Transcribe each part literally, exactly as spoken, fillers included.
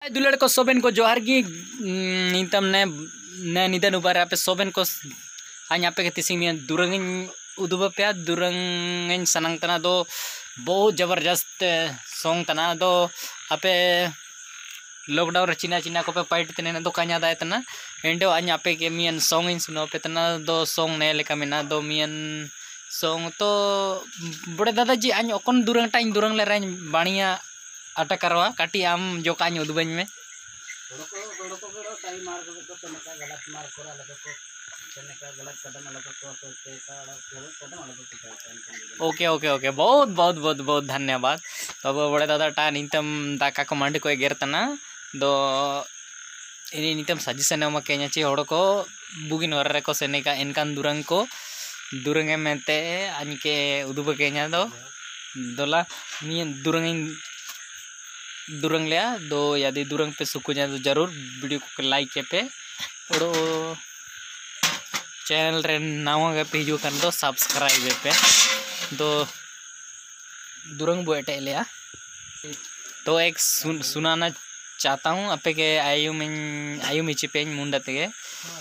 दुलड़ को सोबेन को जोहार गी नीतम ने ने निदन उबार पे सोबेन को आñ पे के तिसिंग में दुरंग उदुब पे दुरंग सनंग तना दो बहुत जबरदस्त सॉन्ग तना दो आपे लॉकडाउन चिना चिना को पे पाइट तने दो कान्या दाय तना एंडो आñ पे के मियन सॉन्ग इन सुनो पे तना दो सॉन्ग ने लेका मिना दो मियन सॉन्ग तो बड़े दादाजी आñ ओकन दुरंग टाइम दुरंग ले राñ बाणिया अटक करवा काटी आम जो काñ उदुबन में ओके ओके ओके बहुत बहुत बहुत बहुत धन्यवाद। तब बड़े दादा टा नीतम दाका को मंडी को गेरतना दो ini nitam suggestion एम के ची हड़ को बुगिन वर को सेने का इनकान दुरंग को दुरंगे मेते आñ के उदुब के दो दोला मी दुरंग दुरंग लिया दो यदि दुरंग पे सुकुजा तो जरूर वीडियो को लाइक पे और चैनल रे नावा पे हिजू कर दो सब्सक्राइब पे दो दुरंग बो एटे लिया तो एक सुन, सुनाना चाहता हूँ आपे के आयु में आयु मिची पे मुंडते के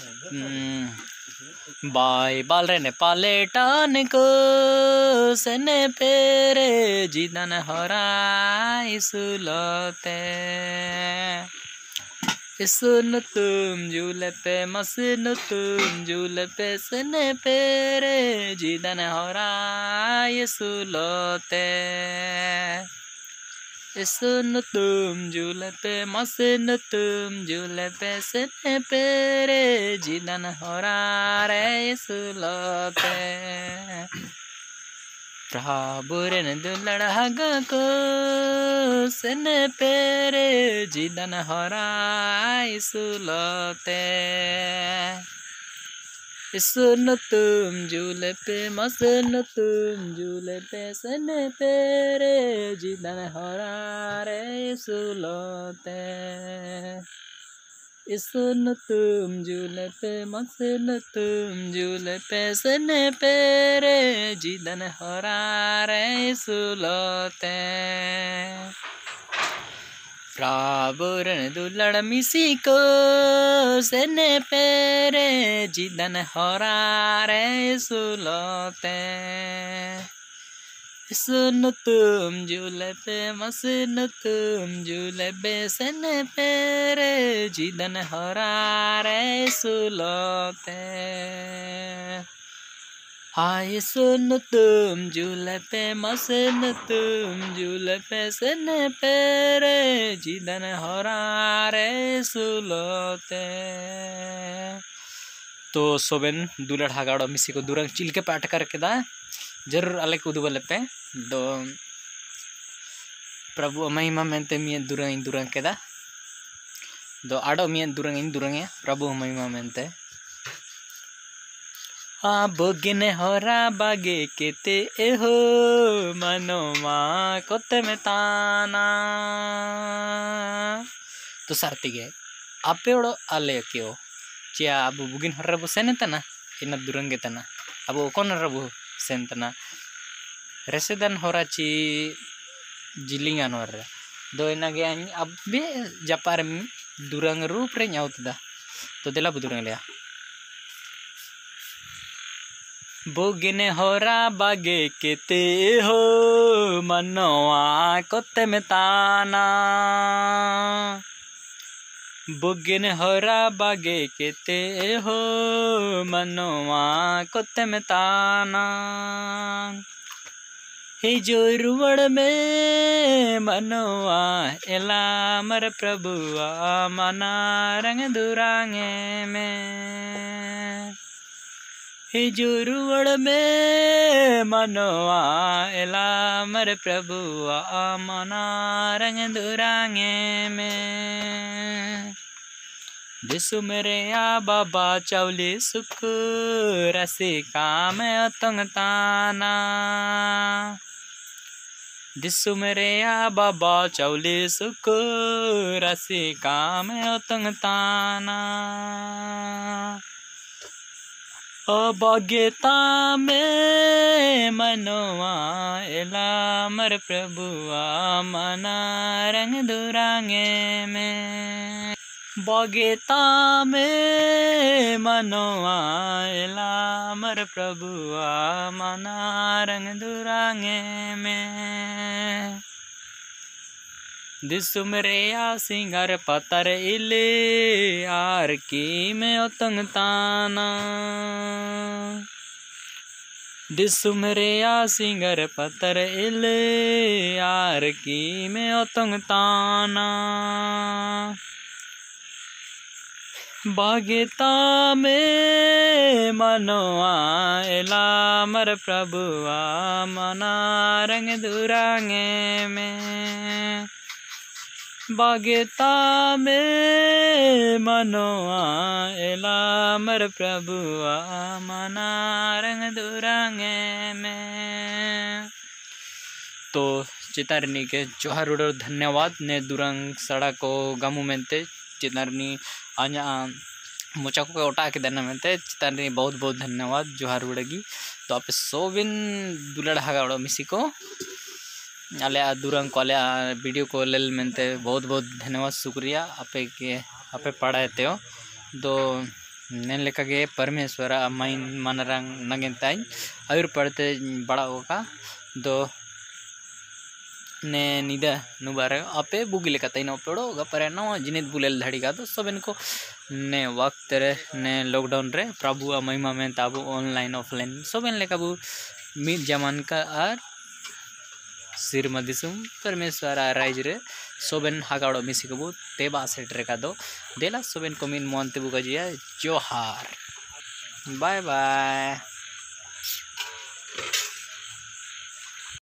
बाय बाल रे ने पाले टान को सने पेरे जिदन हराई सुलते सुन तुम झूले पे मसन तुम झूले पे सने पेरे जिदन हराई सुलते सुन तुम झूले पे मसन तुम झूले पे सने पेरे जिदन हरा रे सुलते प्रभुरन दुलड़ हग को सने पेरे जिदन हरा सुलते सुन तुम झूले पे मसन तुम झूले पे सने पेरे जिदन हरा रे सुलते सुन तुम झूले पे मसन तुम झूले पे सने पेरे जिदन हरा रे सुलते प्रभुरन दुलड़ मिसी को सने पेरे जिदन हरा रे सुलते सुन तुम झूले पे मसन तुम झूले पे सने पेरे जिदन हरा रे सुलते हाय सुन तुम झूले पे मसन तुम झूले पे सने पेरे जिदन हरा रे सुलते तो सोबेन दुलड़ हागाड़ो मिसी को दुरंग चिलके पे अटकर केदा जरूर अले को उदुबले पे दो प्रभु महिमा मेंते मिय दुरंग दुरंग केदा दो आडो मिय दुरंग दुरंग प्रभु महिमा मेंते आ बोगिने हरा बागे केते एहो मनोमा कोते में ताना तो सारती गे आपे ओड़ो आले क्यों चिया अब बुगिन हर रबो सेने तना इन दुरंगे तना अब कौन रबो सेन तना रेसेदन होरा ची जिलिंगान होर दो इना गे अब बे जापार दुरंग रूप रे न्याउतदा तो देला बुदुरंग लिया बोगिने होरा बागे केते हो मनोआ कोते में ताना बोगिने होरा बागे केते हो मनोआ कोते में ताना हे जो रुवड़ में मनोआ एला मर प्रभुआ मना रंग दुरांगे में हे जुरुवड़ में मनोआ एला मर प्रभुआ मना रंग दुरांगे में दिसु मेरे आ बाबा चौली सुख रसी काम अतंग ताना दिसु मेरे आ बाबा चौली सुख रसी काम अतंग ताना बाग्यता में मनवा एला मर प्रभुआ मना रंग दुरांगे में। बाग्यता में मनवा एला मर प्रभुआ मना रंग दुरांगे में। दिसुम रेया सिंगार पतर इले आर की में ओतंग ताना। दिसुम रेया सिंगार पतर इले आर की में ओतंग ताना। बाग्यता में मनवा एला मर प्रभुआ मना रंग दुरांगे में। बाग्यता में मनवा एला मर प्रभुआ मना रंग दुरांगे में। तो चितारनी के जोहार उड़ो धन्यवाद ने दुरंग सड़क को गामू मेंते चितारनी आजा मोचा को ओटा के देना मेंते चितारनी बहुत बहुत धन्यवाद जोहार उड़गी। तो आप सोबिन दुलड़ हागा मिसी को आले दुरंग को आले वीडियो को लेल मेंते बहुत बहुत धन्यवाद शुक्रिया आपे के आपे पढ़ाते हो। दो नेन लेका के परमेश्वर माइन मनरंग नगेंताई आयुर पढ़ते बड़ा होगा दो ने निदा नुबार आपे बुगी लेका तई न पड़ो गपरे न जिनित बुलेल धड़ीगा तो सब इनको ने वक्त रे ने लॉकडाउन रे प्रभु महिमा में ताबू ऑनलाइन ऑफलाइन सब इन लेका बु मिट जमान का आर सिरमा दिसुम परमेश्वर राइज रे सोबेन हागाड़ो मिसिकबू तेबा सेटरे का दो देला सोबेन को मिन मोंते बुका जिया जोहार बाय बाय।